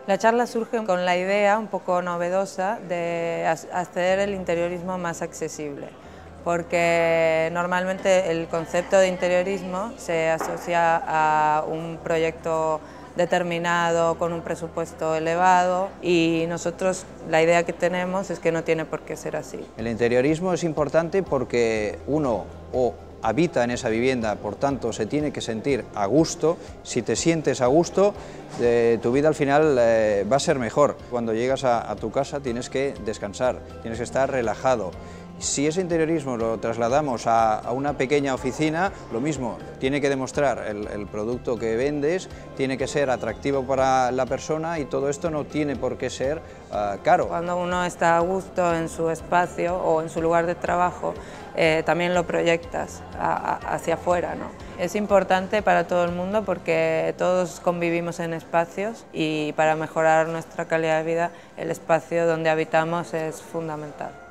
La charla surge con la idea un poco novedosa de hacer el interiorismo más accesible, porque normalmente el concepto de interiorismo se asocia a un proyecto determinado con un presupuesto elevado y nosotros la idea que tenemos es que no tiene por qué ser así. El interiorismo es importante porque uno habita en esa vivienda, por tanto se tiene que sentir a gusto. Si te sientes a gusto, tu vida al final va a ser mejor. Cuando llegas a tu casa tienes que descansar, tienes que estar relajado. Si ese interiorismo lo trasladamos a una pequeña oficina, lo mismo, tiene que demostrar el producto que vendes, tiene que ser atractivo para la persona y todo esto no tiene por qué ser caro. Cuando uno está a gusto en su espacio o en su lugar de trabajo, también lo proyectas hacia afuera, ¿no? Es importante para todo el mundo porque todos convivimos en espacios y para mejorar nuestra calidad de vida el espacio donde habitamos es fundamental.